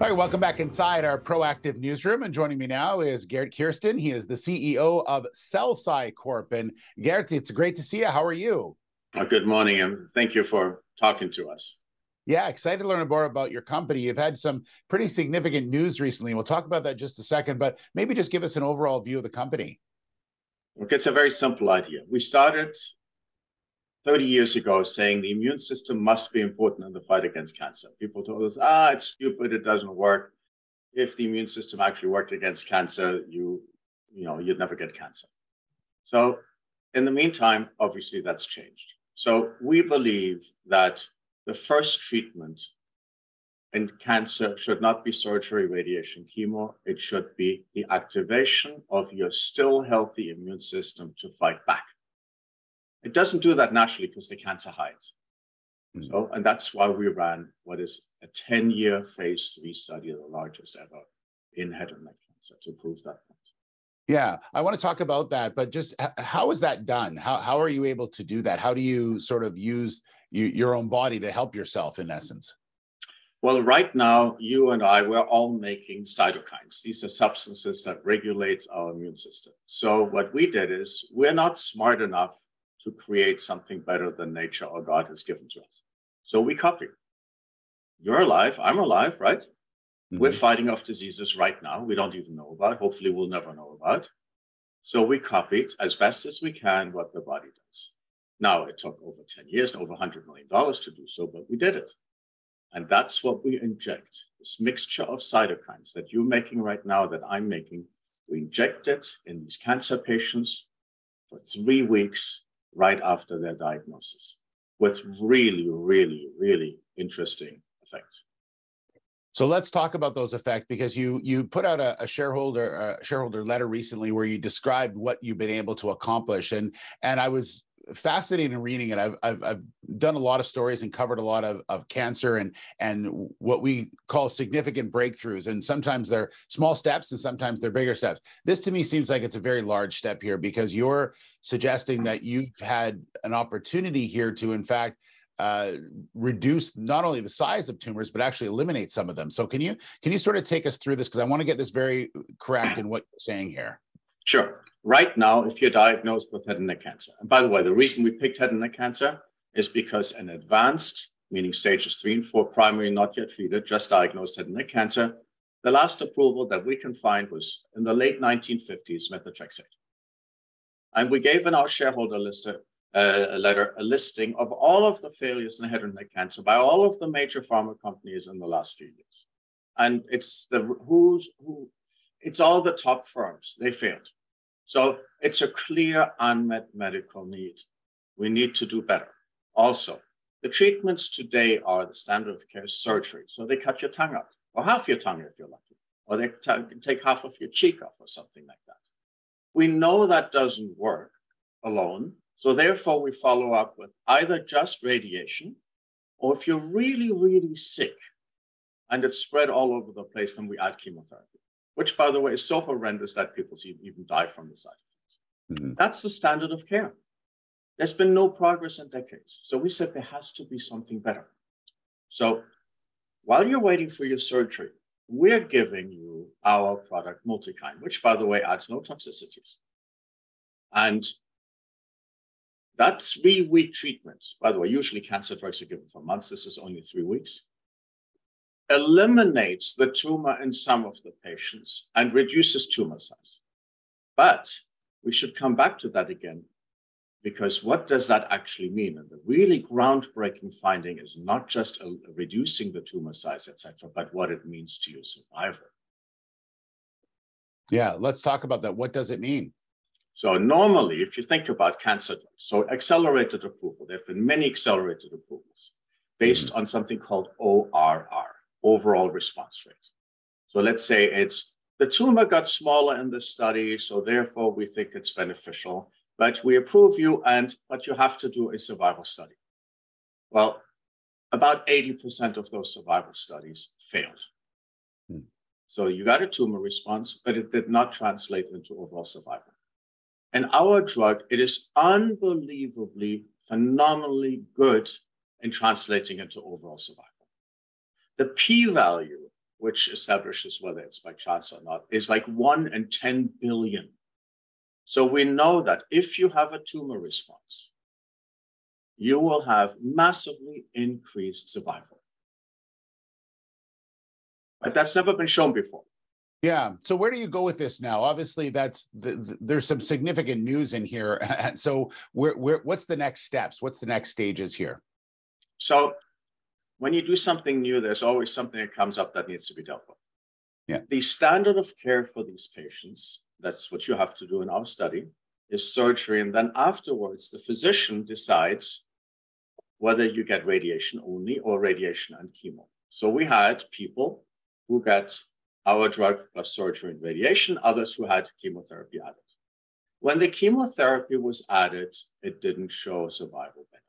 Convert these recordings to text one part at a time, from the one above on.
right, welcome back inside our proactive newsroom. And joining me now is Geert Kersten. He is the CEO of CEL-SCI Corp. And Geert, it's great to see you. How are you? Good morning, and thank you for talking to us. Yeah, excited to learn more about your company. You've had some pretty significant news recently. We'll talk about that in just a second, but maybe just give us an overall view of the company. Look, it's a very simple idea. We started 30 years ago saying the immune system must be important in the fight against cancer. People told us, it's stupid, it doesn't work. If the immune system actually worked against cancer, you'd never get cancer. So in the meantime, obviously that's changed. So we believe that the first treatment in cancer should not be surgery, radiation, chemo. It should be the activation of your still healthy immune system to fight back. It doesn't do that naturally because the cancer hides. And that's why we ran what is a 10-year phase 3 study, the largest ever in head and neck cancer, to prove that point. Yeah, I want to talk about that, but just how is that done? How are you able to do that? How do you sort of use your own body to help yourself, in essence? Well, right now, you and I, we're all making cytokines. These are substances that regulate our immune system. So what we did is we're not smart enough to create something better than nature or God has given to us. So we copy. You're alive, I'm alive, right? Mm-hmm. We're fighting off diseases right now we don't even know about. Hopefully we'll never know about. So we copied as best as we can what the body does. Now, it took over 10 years and over $100 million to do so, but we did it. And that's what we inject, this mixture of cytokines that you're making right now, that I'm making. We inject it in these cancer patients for 3 weeks right after their diagnosis, with really, really, really interesting effects. So let's talk about those effects, because you put out a shareholder letter recently where you described what you've been able to accomplish, and I was fascinated in reading it. I've done a lot of stories and covered a lot of cancer and what we call significant breakthroughs, and sometimes they're small steps and sometimes they're bigger steps. This to me seems like it's a very large step here, because you're suggesting that you've had an opportunity here to, in fact, reduce not only the size of tumors, but actually eliminate some of them. So can you sort of take us through this? Because I want to get this very correct in what you're saying here. Sure. Right now, if you're diagnosed with head and neck cancer, and by the way, the reason we picked head and neck cancer is because an advanced, meaning stages 3 and 4, primary, not yet treated, just diagnosed head and neck cancer, the last approval that we can find was in the late 1950s, methotrexate. And we gave in our shareholder letter a listing of all of the failures in head and neck cancer by all of the major pharma companies in the last few years. And it's it's all the top firms. They failed. So it's a clear unmet medical need. We need to do better. Also, the treatments today are the standard of care surgery. So they cut your tongue out, or half your tongue if you're lucky, or they take half of your cheek off or something like that. We know that doesn't work alone. So therefore, we follow up with either just radiation, or if you're really, really sick and it's spread all over the place, then we add chemotherapy, which, by the way, is so horrendous that people even die from the side effects. Mm-hmm. That's the standard of care. There's been no progress in decades. So we said there has to be something better. So while you're waiting for your surgery, we're giving you our product, Multikine, which, by the way, adds no toxicities. And that 3-week treatment, by the way, usually cancer drugs are given for months. This is only 3 weeks. Eliminates the tumor in some of the patients and reduces tumor size. But we should come back to that again, because what does that actually mean? And the really groundbreaking finding is not just reducing the tumor size, etc., but what it means to your survival. Yeah, let's talk about that. What does it mean? So normally, if you think about cancer drugs, so accelerated approval, there have been many accelerated approvals based on something called ORR, overall response rate. So let's say it's the tumor got smaller in the study, so therefore we think it's beneficial, but we approve you, but you have to do a survival study. Well, about 80% of those survival studies failed. So you got a tumor response, but it did not translate into overall survival. And our drug, it is unbelievably, phenomenally good in translating into overall survival. The p-value which establishes whether it's by chance or not, is like 1 in 10 billion. So we know that if you have a tumor response, you will have massively increased survival. But that's never been shown before. Yeah. So where do you go with this now? Obviously, there's some significant news in here. So what's the next steps? What's the next stages here? So when you do something new, there's always something that comes up that needs to be dealt with. Yeah. The standard of care for these patients, that's what you have to do in our study, is surgery. And then afterwards, the physician decides whether you get radiation only or radiation and chemo. So we had people who got our drug plus surgery and radiation, others who had chemotherapy added. When the chemotherapy was added, it didn't show survival benefit.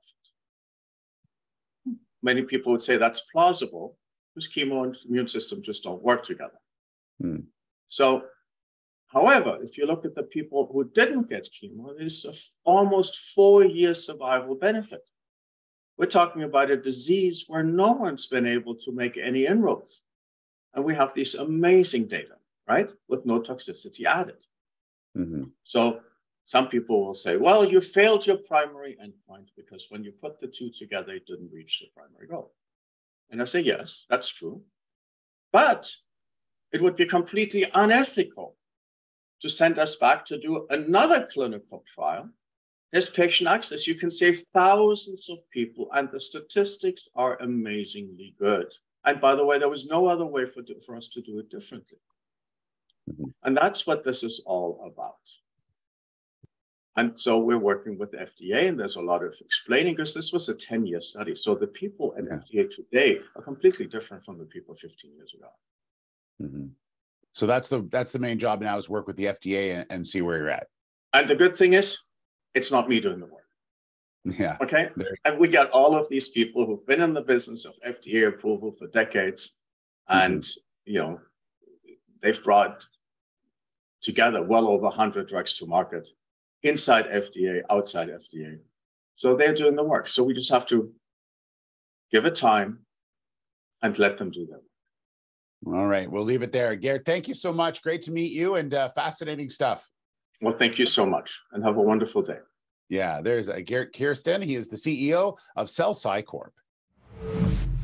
Many people would say that's plausible because chemo and immune system just don't work together. So, however, if you look at the people who didn't get chemo, there's almost 4-year survival benefit. We're talking about a disease where no one's been able to make any inroads. And we have these amazing data, right? With no toxicity added. So some people will say, well, you failed your primary endpoint because when you put the two together, it didn't reach the primary goal. And I say, yes, that's true. But it would be completely unethical to send us back to do another clinical trial. There's patient access. You can save thousands of people, and the statistics are amazingly good. And by the way, there was no other way for us to do it differently. And that's what this is all about. And so we're working with the FDA, and there's a lot of explaining because this was a 10-year study. So the people at FDA today are completely different from the people 15 years ago. So that's the main job now, is work with the FDA and see where you're at. And the good thing is, it's not me doing the work. Yeah. Okay. And we got all of these people who've been in the business of FDA approval for decades, and they've brought together well over 100 drugs to market inside FDA, outside FDA. So they're doing the work. So we just have to give it time and let them do their work. All right, we'll leave it there. Geert, thank you so much. Great to meet you, and fascinating stuff. Well, thank you so much, and have a wonderful day. Yeah, there's Geert Kersten. He is the CEO of CEL-SCI Corp.